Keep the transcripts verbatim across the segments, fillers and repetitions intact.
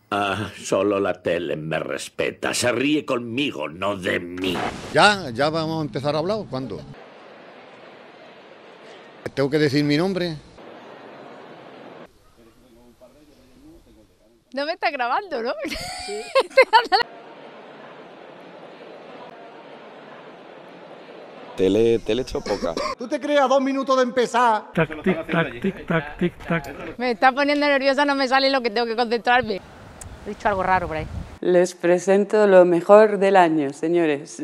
Ah, solo la tele me respeta. Se ríe conmigo, no de mí. ¿Ya? ¿Ya vamos a empezar a hablar? ¿Cuándo? ¿Tengo que decir mi nombre? No me está grabando, ¿no? Sí. Tele, tele hecho poca. ¿Tú te crees a dos minutos de empezar? Tac, tic, tac, tic, tac, tic, tac. Me está poniendo nerviosa, no me sale lo que tengo que concentrarme. He dicho algo raro por ahí. Les presento lo mejor del año, señores.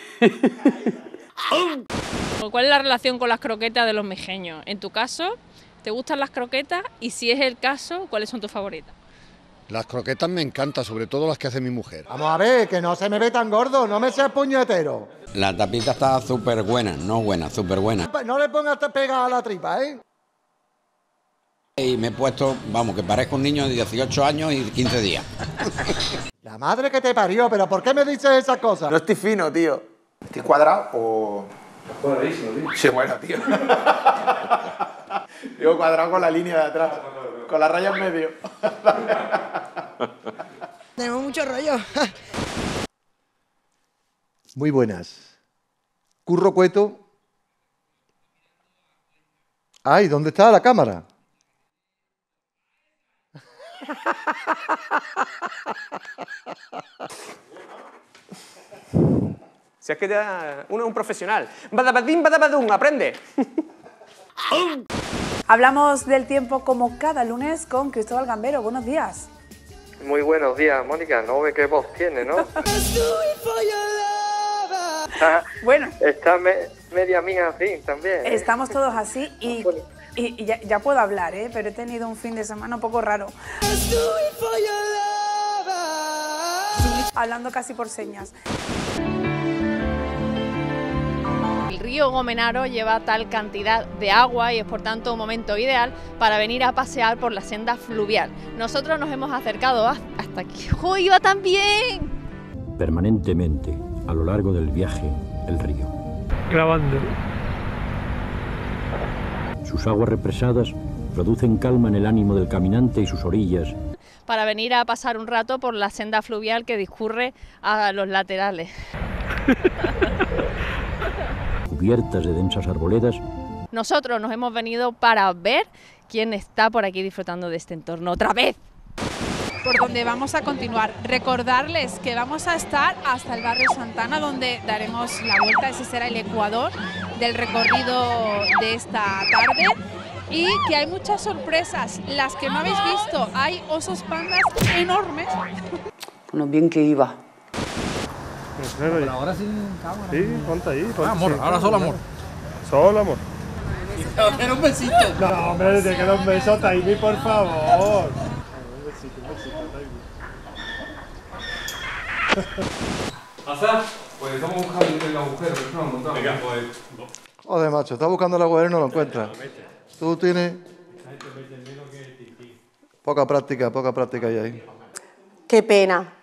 ¿Cuál es la relación con las croquetas de los mejeños? En tu caso, ¿te gustan las croquetas? Y si es el caso, ¿cuáles son tus favoritas? Las croquetas me encantan, sobre todo las que hace mi mujer. Vamos a ver, que no se me ve tan gordo, no me seas puñetero. La tapita está súper buena, no buena, súper buena. No le pongas pega a la tripa, ¿eh? Y me he puesto, vamos, que parezco un niño de dieciocho años y quince días. La madre que te parió, pero ¿por qué me dices esas cosas? No estoy fino, tío. ¿Estoy cuadrado o...? Cuadradísimo, tío. Sí, bueno, tío. Digo cuadrado con la línea de atrás. Con la raya en medio. Tenemos mucho rollo. Muy buenas. Curro Cueto. Ay, ¿dónde está la cámara? Si es que ya uno es un profesional. Badabadín, badabadum, aprende. Hablamos del tiempo como cada lunes con Cristóbal Gambero. Buenos días. Muy buenos días, Mónica. No ve qué voz tiene, ¿no? Está, bueno. Está me, media mía así también. ¿eh? Estamos todos así y, y, y ya, ya puedo hablar, ¿eh? Pero he tenido un fin de semana un poco raro. Hablando casi por señas. El río Gomenaro lleva tal cantidad de agua y es por tanto un momento ideal para venir a pasear por la senda fluvial. Nosotros nos hemos acercado hasta aquí. ¡Oh, iba tan bien! Permanentemente, a lo largo del viaje, el río. Grabando. Sus aguas represadas producen calma en el ánimo del caminante y sus orillas. Para venir a pasar un rato por la senda fluvial que discurre a los laterales. Cubiertas de densas arboledas. Nosotros nos hemos venido para ver quién está por aquí disfrutando de este entorno otra vez. Por donde vamos a continuar. Recordarles que vamos a estar hasta el barrio Santana, donde daremos la vuelta. Ese será el ecuador del recorrido de esta tarde. Y que hay muchas sorpresas, las que no habéis visto. Hay osos pandas enormes. Bueno, bien que iba. Pero ahora sin cámara. Sí, ponte ahí. Ponte ah, amor, sí, ahora solo amor. Solo amor. Quiero un besito. No, hombre, te quiero un beso, Taimi, por favor. Un besito, un besito, Taimi. ¿Pasa? Pues estamos buscando el agujero, pero no lo encontramos. Venga, pues... Joder, macho, está buscando el agujero y no lo encuentra. Tú tienes... Poca práctica, poca práctica hay ahí. Qué pena.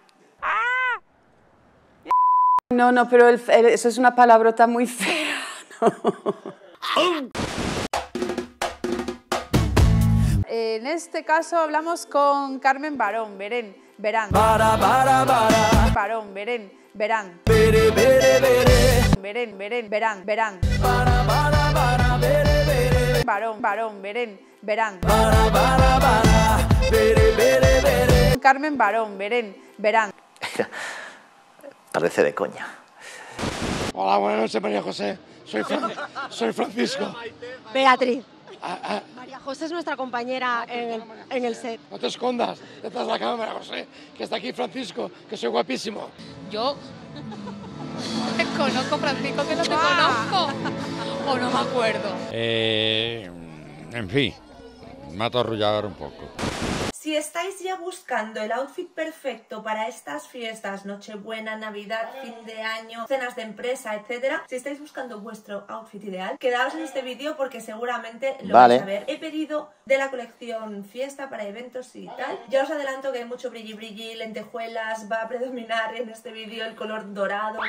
No, no, pero el, el, eso es una palabrota muy fea. No. En este caso hablamos con Carmen Barón, Berén, Verán. Para, para, para. Barón, Berén, Verán. Bere, bere, bere. Berén, Berén, Verán, Verán. Para, para, para, bere, bere. Barón, Barón, Berén, Verán. Para, para, para, bere, bere, bere. Carmen Barón, Berén, Verán. Parece de coña. Hola, buenas noches, María José. Soy, Fran soy Francisco. Beatriz. Ah, ah. María José es nuestra compañera en el, en el set. No te escondas detrás de la cámara, José, que está aquí Francisco, que soy guapísimo. Yo te conozco, Francisco, que no te conozco. O no me acuerdo. Eh, en fin, me ha atorrullado un poco. Si estáis ya buscando el outfit perfecto para estas fiestas, Nochebuena, Navidad, fin de año, cenas de empresa, etcétera, si estáis buscando vuestro outfit ideal, quedaos en este vídeo porque seguramente lo vale. vais a ver. He pedido de la colección fiesta para eventos y tal. Ya os adelanto que hay mucho brilli brilli, lentejuelas, va a predominar en este vídeo el color dorado.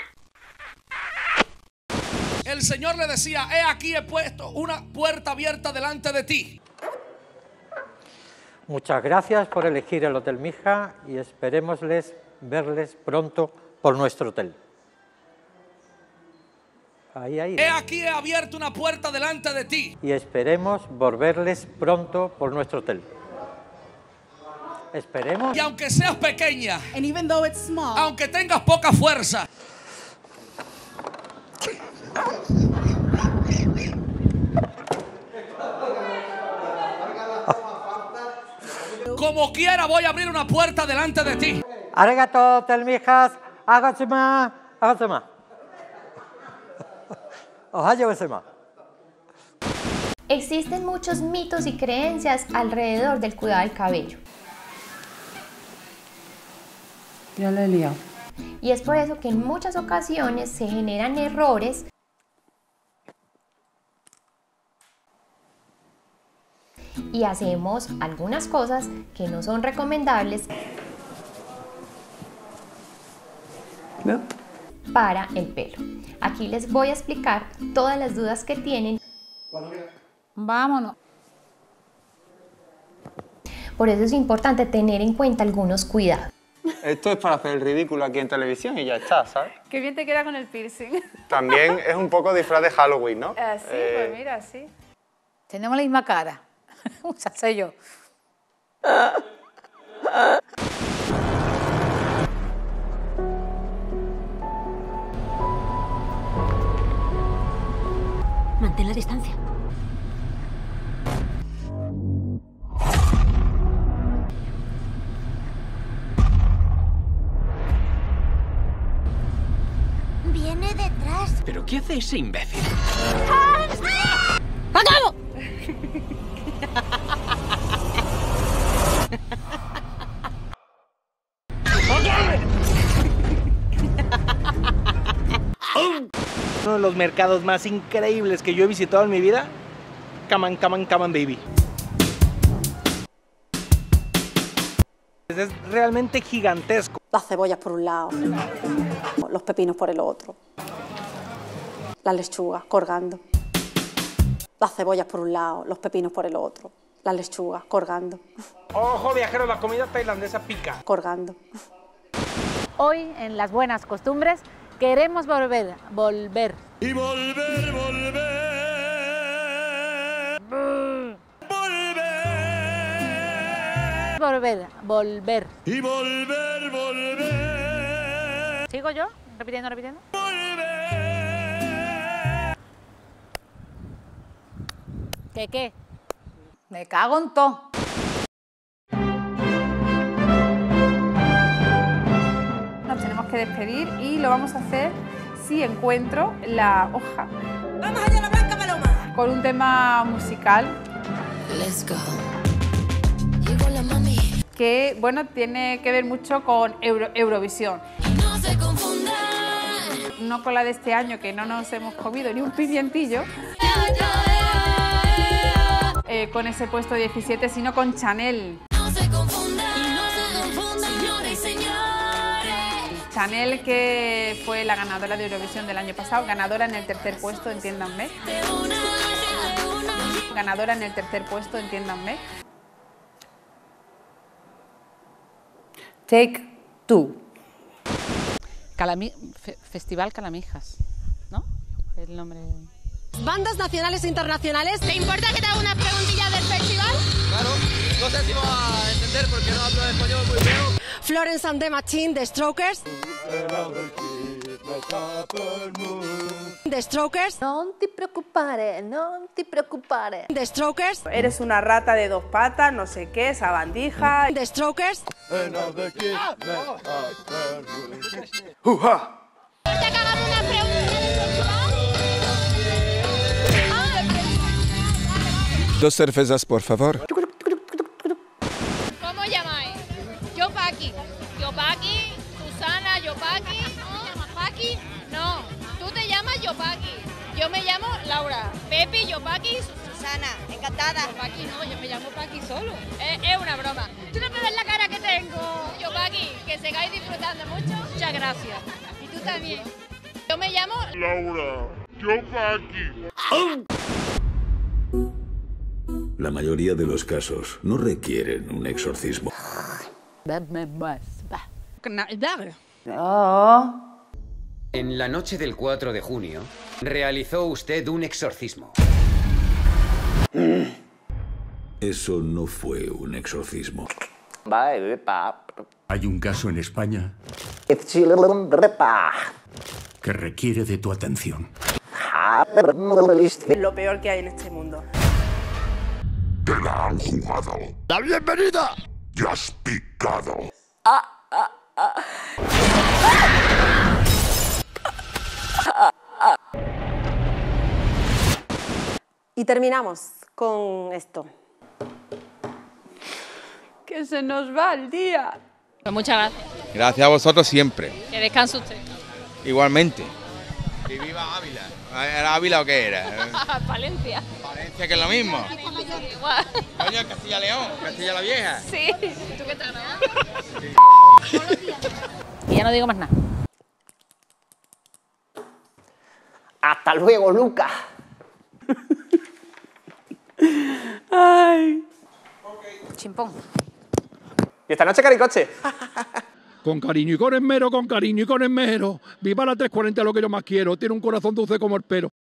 El Señor le decía, he aquí he puesto una puerta abierta delante de ti. Muchas gracias por elegir el Hotel Mija y esperémosles verles pronto por nuestro hotel. Ahí, ahí. He aquí he abierto una puerta delante de ti. Y esperemos volverles pronto por nuestro hotel. Esperemos. Y aunque seas pequeña, And even though it's small, aunque tengas poca fuerza, como quiera voy a abrir una puerta delante de ti. Arigato, Hotel Mijas. Agatsuma. Agatsuma. Ohayou gozaimasu. Existen muchos mitos y creencias alrededor del cuidado del cabello. Ya lo he liado. Y es por eso que en muchas ocasiones se generan errores y hacemos algunas cosas que no son recomendables ¿No? para el pelo. Aquí les voy a explicar todas las dudas que tienen. Vámonos. Por eso es importante tener en cuenta algunos cuidados. Esto es para hacer el ridículo aquí en televisión y ya está, ¿sabes? Qué bien te queda con el piercing. También es un poco disfraz de Halloween, ¿no? Eh, sí, Eh, pues mira, sí. tenemos la misma cara. Ya sé yo. Mantén la distancia. Viene detrás. ¿Pero qué hace ese imbécil? ¡Acabo! Uno de los mercados más increíbles que yo he visitado en mi vida, come on, come on, come on, baby. Es realmente gigantesco. Las cebollas por un lado, los pepinos por el otro, las lechugas colgando. Las cebollas por un lado, los pepinos por el otro, las lechugas colgando. Ojo, viajero, la comida tailandesa pica. Colgando. Hoy, en las buenas costumbres, queremos volver, volver. Y volver, volver. Volver, volver. Y volver, volver. ¿Sigo yo? Repitiendo, repitiendo. ¿Qué, qué? Me cago en todo. Nos tenemos que despedir y lo vamos a hacer si encuentro la hoja. ¡Vamos allá, la Blanca Paloma! Con un tema musical. Let's go. Que, bueno, tiene que ver mucho con Euro Eurovisión. No se confundan. No con la de este año, que no nos hemos comido ni un pimientillo. Eh, con ese puesto diecisiete, sino con Chanel. No se confundan. No se confundan, señores y señores. Chanel, que fue la ganadora de Eurovisión del año pasado, ganadora en el tercer puesto, entiéndanme. Ganadora en el tercer puesto, entiéndanme. Take two. Calami Fe Festival Calamijas, ¿no? El nombre. Bandas nacionales e internacionales. ¿Te importa que te haga una preguntilla del festival? Claro, no sé si me va a entender porque no hablo español muy bien. Florence and the Machine, The Strokers. The Strokers. No te preocupes, no te preocupes. The Strokers. Eres una rata de dos patas, no sé qué, sabandija. The Strokers. ¡Uja! ¿Te que hagamos una preguntilla del festival? Dos cervezas, por favor. ¿Cómo llamáis? Yo Paqui. Yo Paqui, Susana, yo Paqui. ¿No? ¿Te llamas Paqui? No, tú te llamas Yo Paqui. Yo me llamo Laura. Pepi, Yo Paqui, Susana. Encantada. Yo Paqui no, yo me llamo Paqui solo. Es, es una broma. Tú no me ves la cara que tengo. Yo Paqui, que sigáis disfrutando mucho. Muchas gracias. Y tú también. Yo me llamo Laura. Yo Paqui. La mayoría de los casos no requieren un exorcismo. Oh. En la noche del cuatro de junio, realizó usted un exorcismo. Eso no fue un exorcismo. Hay un caso en España que requiere de tu atención. Lo peor que hay en este mundo. Te la han jugado. ¡La bienvenida! ¡Ya has picado! Ah, ah, ah. Y terminamos con esto. Que se nos va el día. Pues muchas gracias. Gracias a vosotros siempre. Que descanse usted. Igualmente. Y viva Ávila. ¿Era Ávila o qué era? Valencia. Valencia, que es lo mismo. Igual. Coño, Castilla León, Castilla la Vieja. Sí. ¿Tú qué tal? Y ya no digo más nada. Hasta luego, Lucas. Ay. Chimpón. Y esta noche caricoche. Con cariño y con esmero, con cariño y con esmero. Viva la trescientos cuarenta, lo que yo más quiero. Tiene un corazón dulce como el pero.